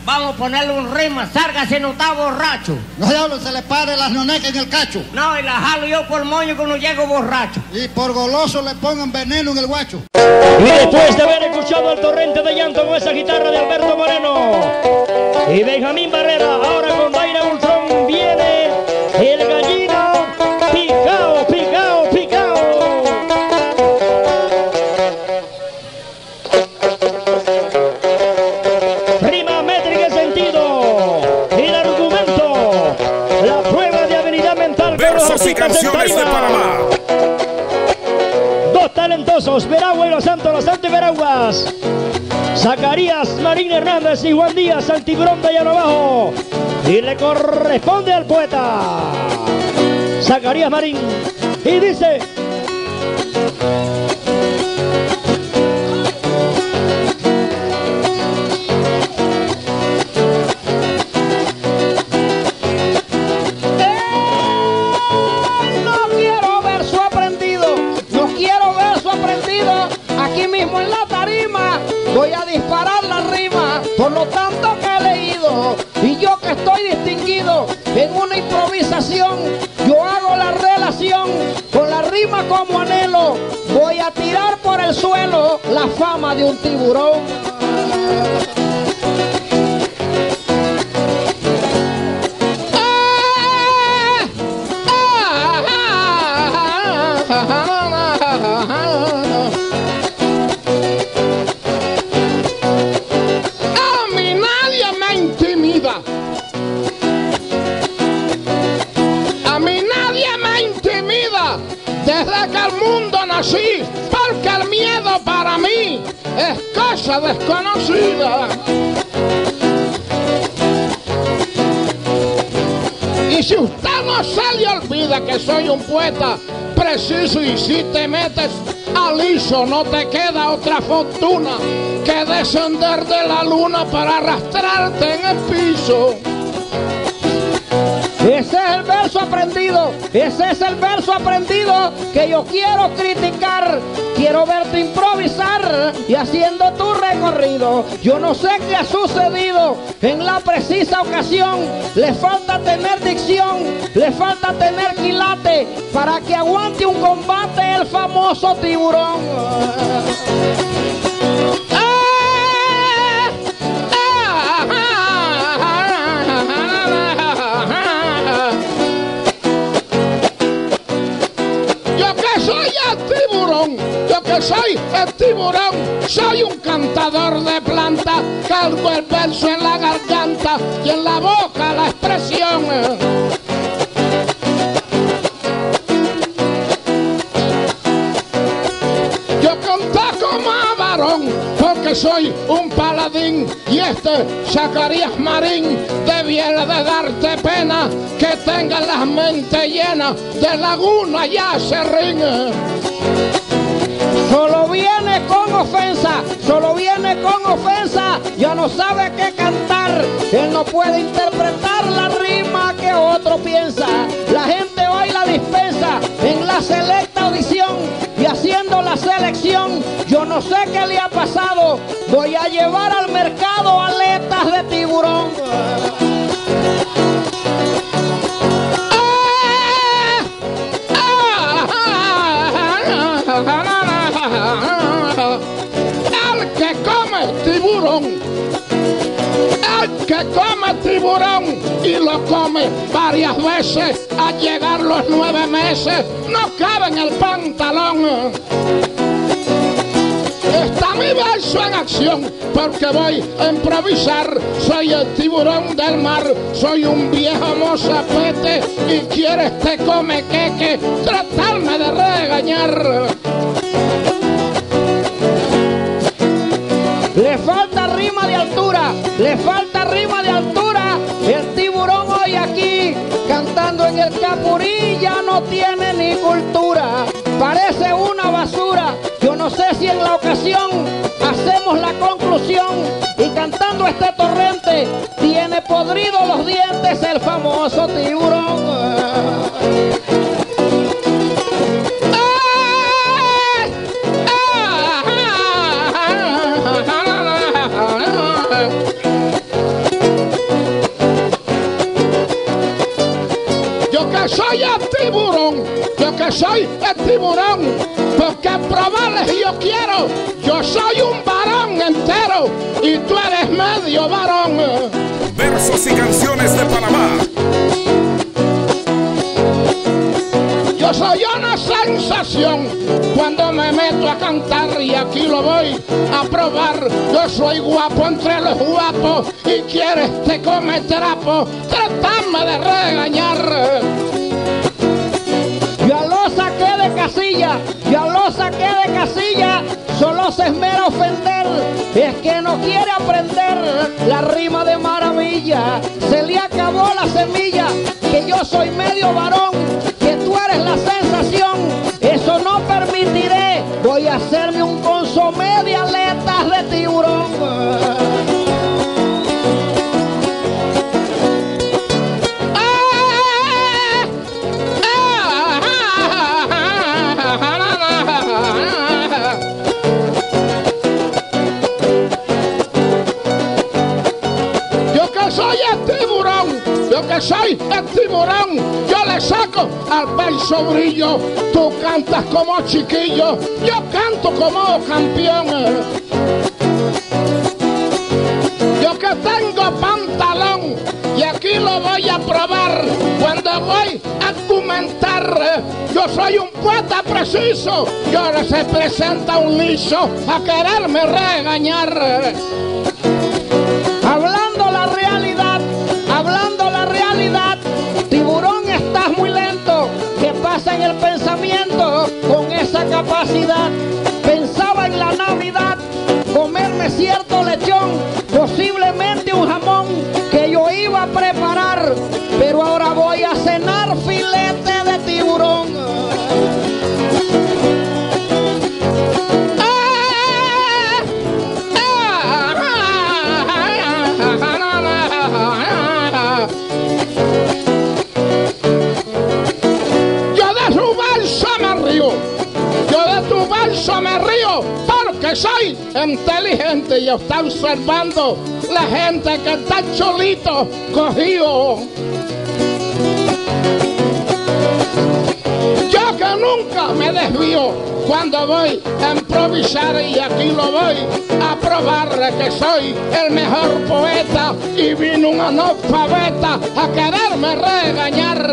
Vamos a ponerle un rima, salga si no está borracho. No, diablo, se le pare las nonecas en el cacho. No, y la jalo yo por moño que no llego borracho. Y por goloso le pongan veneno en el guacho. Y después de haber escuchado el torrente de llanto con esa guitarra de Alberto Moreno y Benjamín Barrera, ahora con Daira Ultrón viene el gallino picao, picao, picao. Rima métrica y sentido. Y el argumento. La prueba de habilidad mental. Versos y canciones de Panamá. Dos talentosos, Veragua y Los Santos y Veraguas. Zacarías Marín Hernández y Juan Díaz, al tiburón de Llano Abajo. Y le corresponde al poeta Zacarías Marín. Y dice: no quiero verso aprendido, no quiero verso aprendido. Aquí mismo en la tarima voy a disparar la rima por lo tanto que he leído. Y yo que estoy distinguido en una improvisación, yo hago la relación con la rima como anhelo. Voy a tirar por el suelo la fama de un tiburón. A mí nadie me intimida. A mí nadie me intimida desde que el mundo nací, porque el miedo para mí es cosa desconocida. Y si usted no se le olvida que soy un poeta preciso, y si te metes al liso no te queda otra fortuna que descender de la luna para arrastrarte en el piso. Ese es el verso aprendido, ese es el verso aprendido que yo quiero criticar. Quiero verte improvisar y haciendo tu recorrido. Yo no sé qué ha sucedido en la precisa ocasión. Le falta tener dicción, le falta tener quilate para que aguante un combate el famoso tiburón. Yo que soy el tiburón, soy un cantador de planta, cargo el verso en la garganta y en la boca la expresión. Yo canto como a varón, porque soy un paladín, y este Zacarías Marín debiera de darte pena que tengas la mente llena de laguna y acerrín. Solo viene con ofensa, solo viene con ofensa, ya no sabe qué cantar, él no puede interpretar la rima que otro piensa. La gente hoy la dispensa en la selecta audición y haciendo la selección, yo no sé qué le ha pasado, voy a llevar al mercado aletas de tiburón. El que come tiburón y lo come varias veces, al llegar los 9 meses no cabe en el pantalón. Está mi verso en acción porque voy a improvisar. Soy el tiburón del mar, soy un viejo mozapete y quieres te come queque tratarme de regañar. Le falta rima de altura, le falta rima de altura. El tiburón hoy aquí, cantando en el Capurí, ya no tiene ni cultura. Parece una basura, yo no sé si en la ocasión hacemos la conclusión. Y cantando este torrente, tiene podridos los dientes el famoso tiburón. que soy el tiburón, yo que soy el tiburón, porque probarles yo quiero, yo soy un varón entero y tú eres medio varón. Versos y canciones de Panamá. Yo soy una sensación cuando me meto a cantar y aquí lo voy a probar. Yo soy guapo entre los guapos y quieres te come trapo, tratame de regañar. Ya lo saqué de casilla, ya lo saqué de casilla, solo se esmera ofender, es que no quiere aprender la rima de maravilla. Se le acabó la semilla, que yo soy medio varón, que tú eres la sensación, eso no permitiré, voy a hacerme un consomé de aletas de tiburón. Soy el tiburón, yo le saco al verso brillo, tú cantas como chiquillo, yo canto como campeón. Yo que tengo pantalón y aquí lo voy a probar cuando voy a comentar. Yo soy un poeta preciso, yo no se presenta un liso a quererme regañar. Hablando la realidad, tiburón, estás muy lento. ¿Qué pasa en el pensamiento con esa capacidad? Pensaba en la Navidad, comerme cierto lechón, posiblemente un jamón que yo iba a preparar, pero ahora voy a cenar filete de tiburón. Me río porque soy inteligente y está observando la gente que está cholito cogido. Yo que nunca me desvío cuando voy a improvisar y aquí lo voy a probar que soy el mejor poeta y vino un analfabeta a quererme regañar.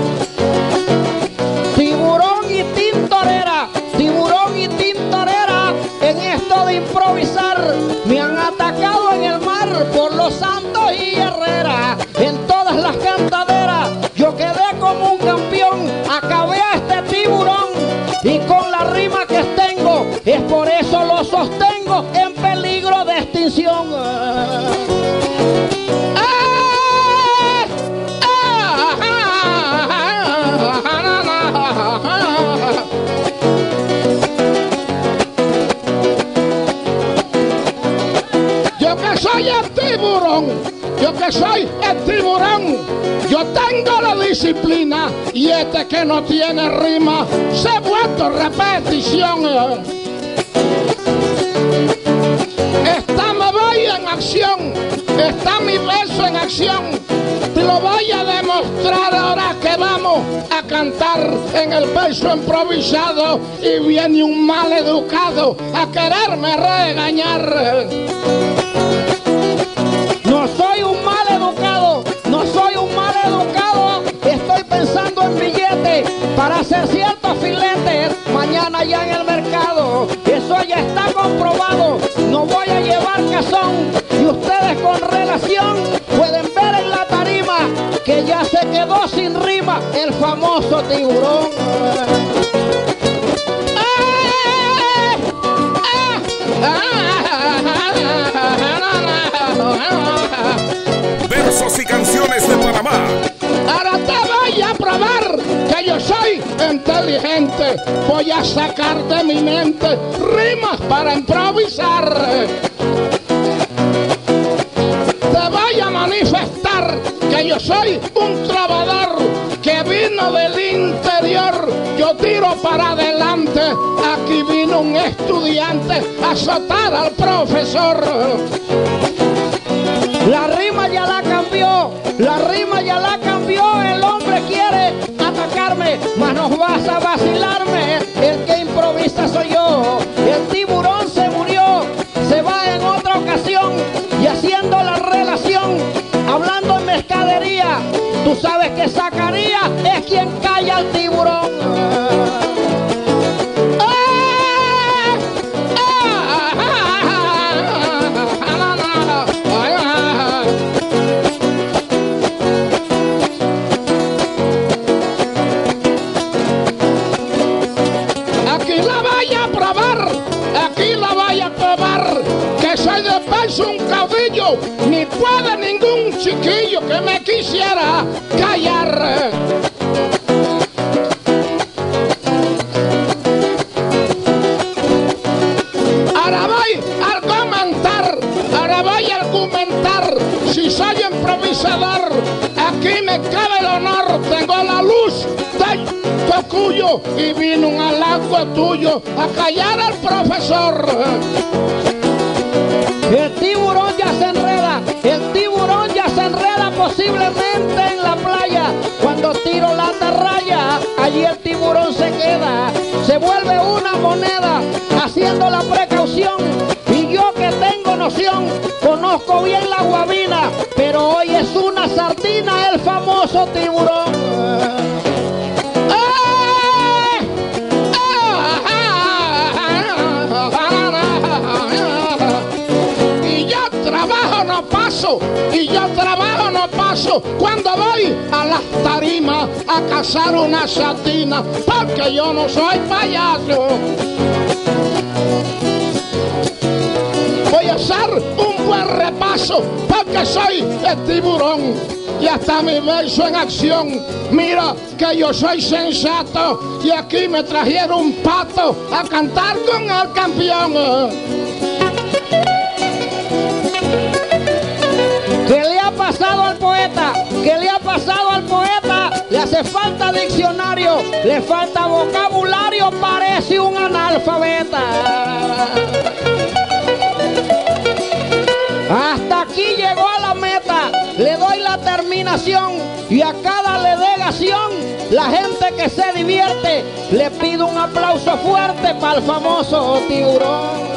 Tiburón y tintorera, tiburón y tintorera, en esto de improvisar me han atacado en el mar por Los Santos y Herrera. En todas las cantaderas yo quedé como un campeón, acabé a este tiburón y con la rima que tengo, es por eso lo sostengo en peligro de extinción. Soy el tiburón, yo que soy el tiburón, yo tengo la disciplina y este que no tiene rima se ha vuelto repetición. Está me voy en acción, está mi verso en acción, te lo voy a demostrar ahora que vamos a cantar en el verso improvisado y viene un mal educado a quererme regañar. No soy un mal educado, no soy un mal educado, estoy pensando en billetes para hacer ciertos filetes mañana ya en el mercado, eso ya está comprobado, no voy a llevar cazón y ustedes con relación pueden ver en la tarima que ya se quedó sin rima el famoso tiburón. Versos y canciones de Panamá. Ahora te voy a probar que yo soy inteligente. Voy a sacar de mi mente rimas para improvisar. Te voy a manifestar que yo soy un trovador que vino del interior. Yo tiro para adelante. Aquí vino un estudiante a azotar al profesor. La rima ya la cambió, la rima ya la cambió, el hombre quiere relación, hablando en mercadería, tú sabes que Zacarías es quien calla al tiburón. Un caudillo, ni puede ningún chiquillo que me quisiera callar. Ahora voy a argumentar, si soy improvisador, aquí me cabe el honor, tengo la luz del tocuyo y vino un halago tuyo a callar al profesor. El tiburón ya se enreda, posiblemente en la playa. Cuando tiro la atarraya, allí el tiburón se queda. Se vuelve una moneda, haciendo la precaución. Y yo que tengo noción, conozco bien la guabina, pero hoy es una sardina el famoso tiburón. Y yo trabajo no paso cuando voy a las tarimas a cazar una sardina, porque yo no soy payaso. Voy a hacer un buen repaso porque soy el tiburón y hasta mi verso en acción. Mira que yo soy sensato y aquí me trajeron un pato a cantar con el campeón. ¿Qué le ha pasado al poeta? ¿Qué le ha pasado al poeta? Le hace falta diccionario, le falta vocabulario, parece un analfabeta. Hasta aquí llegó a la meta, le doy la terminación y a cada delegación, la gente que se divierte, le pido un aplauso fuerte para el famoso tiburón.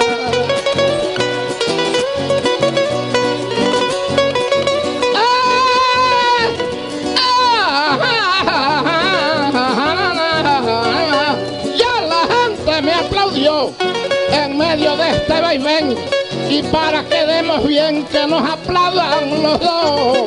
En medio de este vaivén y para que demos bien que nos aplaudan los dos.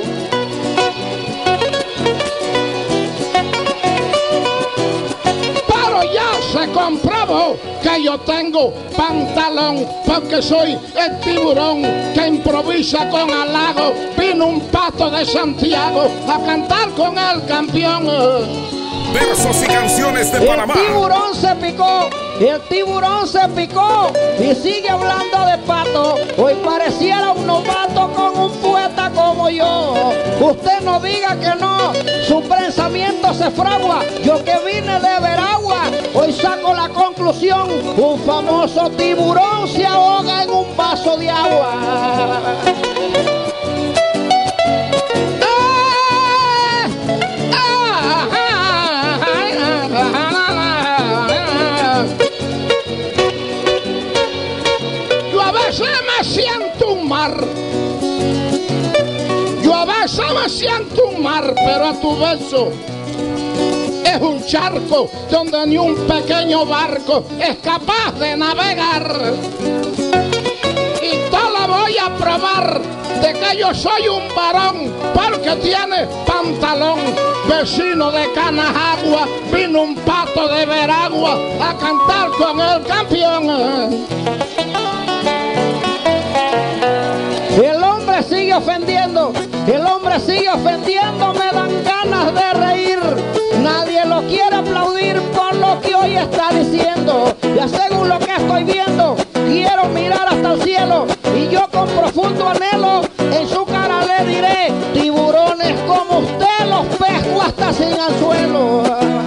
Pero ya se comprobó que yo tengo pantalón porque soy el tiburón que improvisa con halago. Vino un pato de Santiago a cantar con el campeón. Versos y canciones de Panamá. El tiburón se picó y sigue hablando de pato. Hoy pareciera un novato con un poeta como yo. Usted no diga que no, su pensamiento se fragua. Yo que vine de Veragua, hoy saco la conclusión. Un famoso tiburón se ahoga en un vaso de agua. Yo a veces me siento un mar, pero a tu verso es un charco donde ni un pequeño barco es capaz de navegar. Y todo lo voy a probar de que yo soy un varón porque tiene pantalón. Vecino de Canajagua, vino un pato de Veragua a cantar con el campeón. El hombre sigue ofendiendo, me dan ganas de reír. Nadie lo quiere aplaudir por lo que hoy está diciendo. Ya según lo que estoy viendo, quiero mirar hasta el cielo y yo con profundo anhelo en su cara le diré: tiburones como usted los pesco hasta sin anzuelo.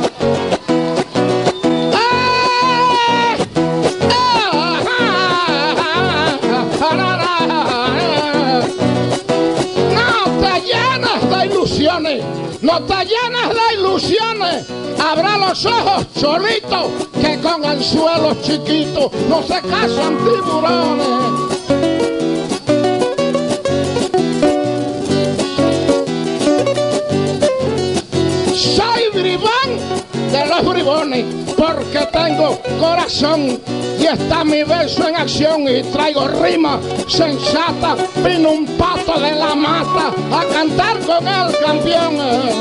No te llenes de ilusiones, abra los ojos cholitos, que con anzuelos chiquitos no se casan tiburones. bribones, porque tengo corazón y está mi verso en acción y traigo rima sensata. Vino un pato de la mata a cantar con el campeón.